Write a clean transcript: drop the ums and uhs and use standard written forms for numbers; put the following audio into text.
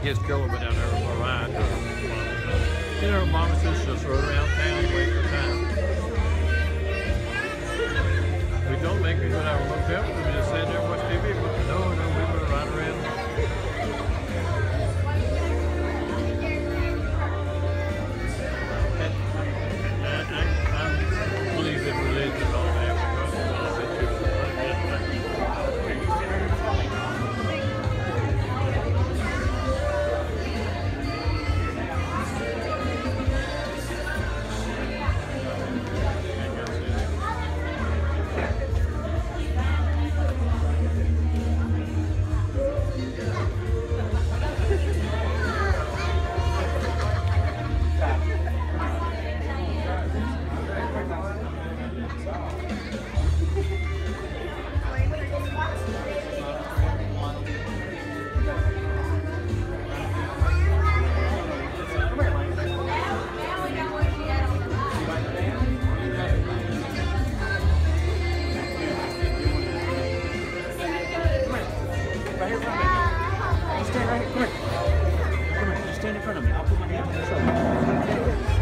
gets killed down there with a ride. You know, mama says just rode around town and wait for time. We don't make me go to our motel. We just sit there and watch TV. But no, we would ride around. I believe in religion and all that because of all that too. Stand in front of me. I'll put my hand on your shoulder.